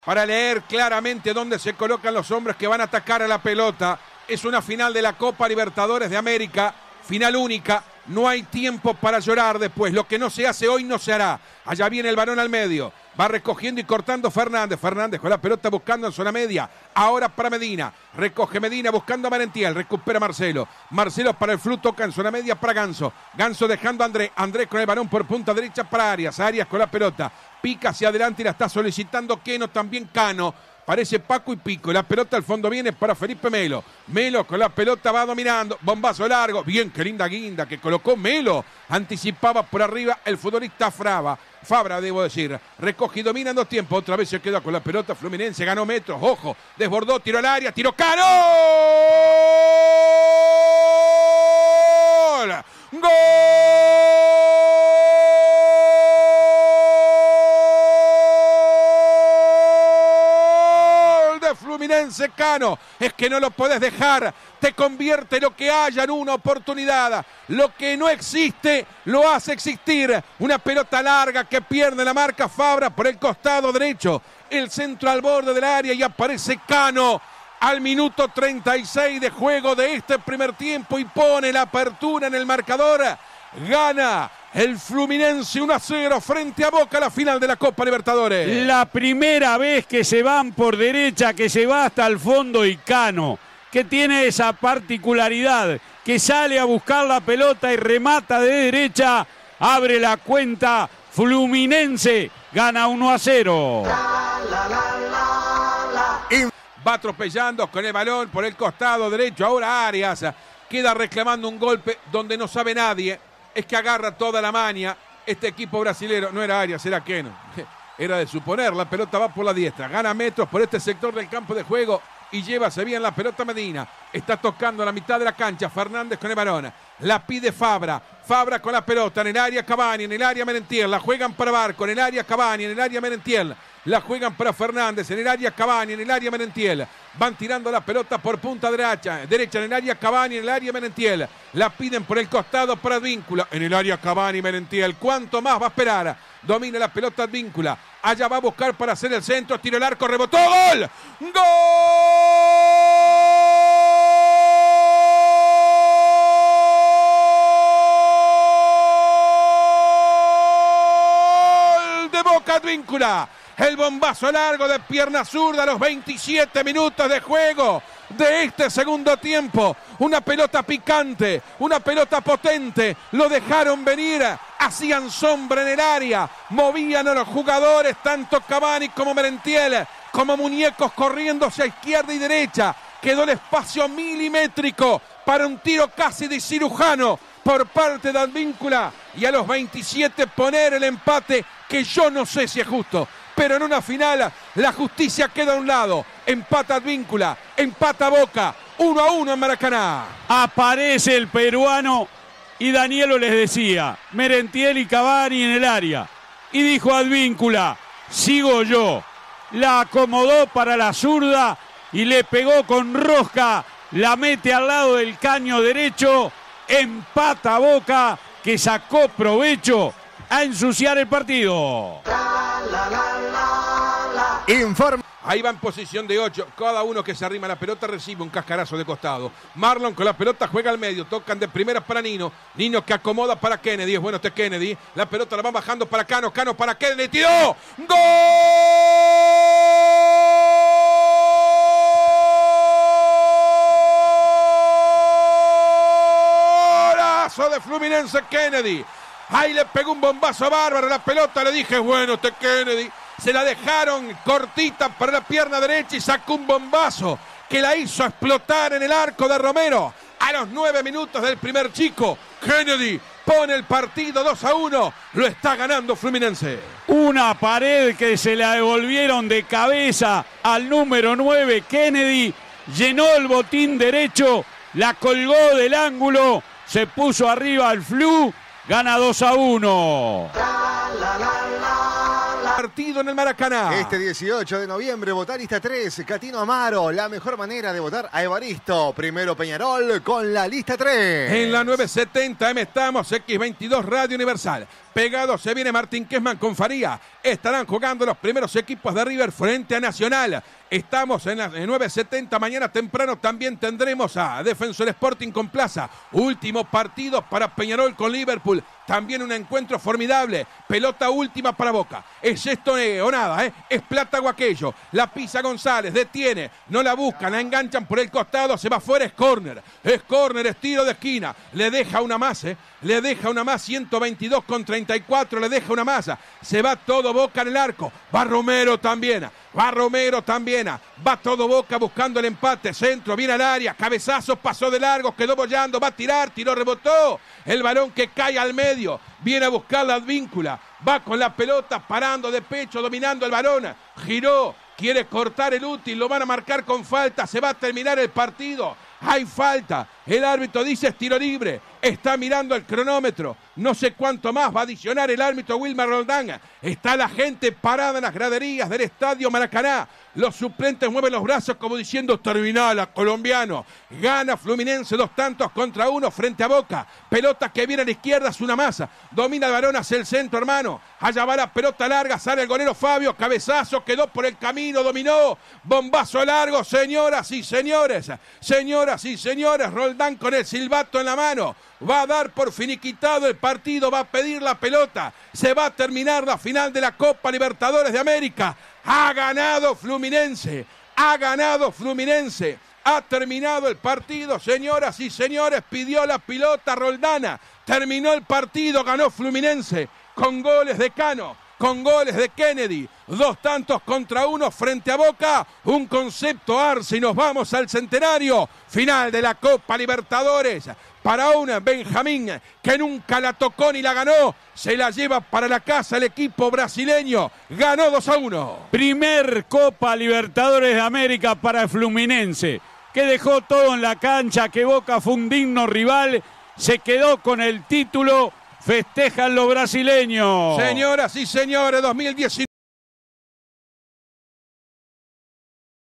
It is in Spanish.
para leer claramente dónde se colocan los hombres que van a atacar a la pelota. Es una final de la Copa Libertadores de América, final única. No hay tiempo para llorar después. Lo que no se hace hoy no se hará. Allá viene el varón al medio. Va recogiendo y cortando Fernández. Fernández con la pelota buscando en zona media. Ahora para Medina. Recoge Medina buscando a Merentiel. Recupera Marcelo. Marcelo para el Flu. Toca en zona media para Ganso. Ganso dejando a André. André con el balón por punta derecha para Arias. Arias con la pelota. Pica hacia adelante y la está solicitando Keno. También Cano. Parece Paco y Pico. La pelota al fondo viene para Felipe Melo. Melo con la pelota va dominando. Bombazo largo. Bien, qué linda guinda que colocó Melo. Anticipaba por arriba el futbolista Fabra, debo decir. Recoge y domina en 2 tiempos. Otra vez se queda con la pelota Fluminense. Ganó metros. Ojo. Desbordó. Tiró al área. Tiró Cano. ¡Gol! Fluminense Cano, es que no lo podés dejar, te convierte lo que haya en una oportunidad, lo que no existe lo hace existir, una pelota larga que pierde la marca Fabra por el costado derecho, el centro al borde del área y aparece Cano al minuto 36 de juego de este primer tiempo y pone la apertura en el marcador, gana el Fluminense 1-0 frente a Boca, la final de la Copa Libertadores. La primera vez que se van por derecha, que se va hasta el fondo y Cano, que tiene esa particularidad, que sale a buscar la pelota y remata de derecha, abre la cuenta, Fluminense gana 1-0. Va atropellando con el balón por el costado derecho, ahora Arias queda reclamando un golpe donde no sabe nadie. Es que agarra toda la maña este equipo brasilero. No era Arias, era Keno. Era de suponer, la pelota va por la diestra. Gana metros por este sector del campo de juego y llévase bien la pelota Medina. Está tocando a la mitad de la cancha. Fernández con el balón. La pide Fabra. Fabra con la pelota en el área Cavani, en el área Merentiel. La juegan para Barco, en el área Cavani, en el área Merentiel. La juegan para Fernández, en el área Cavani, en el área Merentiel. Van tirando la pelota por punta derecha en el área Cavani, en el área Merentiel. La piden por el costado para Advíncula, en el área Cavani, Merentiel. ¿Cuánto más va a esperar? Domina la pelota Advíncula. Allá va a buscar para hacer el centro, tiro el arco, rebotó, ¡gol! ¡Gol de Boca Advíncula! El bombazo largo de pierna zurda a los 27 minutos de juego de este segundo tiempo. Una pelota picante, una pelota potente. Lo dejaron venir, hacían sombra en el área, movían a los jugadores, tanto Cavani como Merentiel, como muñecos corriendo hacia izquierda y derecha. Quedó el espacio milimétrico para un tiro casi de cirujano por parte de Advíncula. Y a los 27 poner el empate, que yo no sé si es justo. Pero en una final la justicia queda a un lado. Empata Advíncula, empata Boca, 1-1 en Maracaná. Aparece el peruano y Danielo les decía, Merentiel y Cavani en el área. Y dijo Advíncula, sigo yo. La acomodó para la zurda y le pegó con rosca. La mete al lado del caño derecho. Empata Boca, que sacó provecho a ensuciar el partido. Informa. Ahí va en posición de 8. Cada uno que se arrima a la pelota recibe un cascarazo de costado. Marlon con la pelota juega al medio. Tocan de primera para Nino. Nino que acomoda para Kennedy. Es bueno este Kennedy. La pelota la va bajando para Cano. Cano para Kennedy. ¡Tiró! ¡Golazo de Fluminense Kennedy! Ahí le pegó un bombazo bárbaro. La pelota le dije, bueno, este Kennedy. Se la dejaron cortita para la pierna derecha y sacó un bombazo que la hizo explotar en el arco de Romero. A los 9 minutos del primer chico, Kennedy pone el partido 2-1. Lo está ganando Fluminense. Una pared que se la devolvieron de cabeza al número 9, Kennedy. Llenó el botín derecho, la colgó del ángulo, se puso arriba al Flu. Gana 2-1. partido en el Maracaná. Este 18 de noviembre, votar lista 3, Catino Amaro. La mejor manera de votar a Evaristo. Primero Peñarol con la lista 3. En la 970M estamos, X22 Radio Universal. Pegado se viene Martín Kesman con Faría. Estarán jugando los primeros equipos de River frente a Nacional. Estamos en la 970. Mañana temprano también tendremos a Defensor Sporting con Plaza. Último partido para Peñarol con Liverpool. También un encuentro formidable. Pelota última para Boca. Es esto o nada, es plata o aquello. La pisa González, detiene. No la buscan, la enganchan por el costado. Se va fuera, es córner. Es córner, es tiro de esquina. Le deja una más, Le deja una más, 122 con 34. Le deja una más. Se va todo Boca en el arco. Va Romero también. Va todo Boca buscando el empate. Centro, viene al área. Cabezazo, pasó de largo. Quedó bollando. Va a tirar. Tiró, rebotó. El balón que cae al medio. Viene a buscar la Advíncula. Va con la pelota parando de pecho, dominando el balón. Giró. Quiere cortar el útil. Lo van a marcar con falta. Se va a terminar el partido. Hay falta. El árbitro dice es tiro libre. Está mirando el cronómetro. No sé cuánto más va a adicionar el árbitro Wilmar Roldán. Está la gente parada en las graderías del Estadio Maracaná. Los suplentes mueven los brazos como diciendo terminala, colombiano. Gana Fluminense 2-1 frente a Boca. Pelota que viene a la izquierda, es una masa. Domina el varón hacia el centro, hermano. Allá va la pelota larga, sale el golero Fabio. Cabezazo, quedó por el camino, dominó. Bombazo largo, señoras y señores. Roldán con el silbato en la mano. Va a dar por finiquitado el partido, va a pedir la pelota. Se va a terminar la final de la Copa Libertadores de América. Ha ganado Fluminense. Ha terminado el partido, señoras y señores. Pidió la pelota Roldana. Terminó el partido, ganó Fluminense. Con goles de Cano, con goles de Kennedy. 2-1 frente a Boca. Un concepto Arce y nos vamos al centenario. Final de la Copa Libertadores. Para un Benjamín que nunca la tocó ni la ganó. Se la lleva para la casa el equipo brasileño. Ganó 2-1. Primer Copa Libertadores de América para el Fluminense, que dejó todo en la cancha, que Boca fue un digno rival. Se quedó con el título. Festejan los brasileños. Señoras y señores, 2019.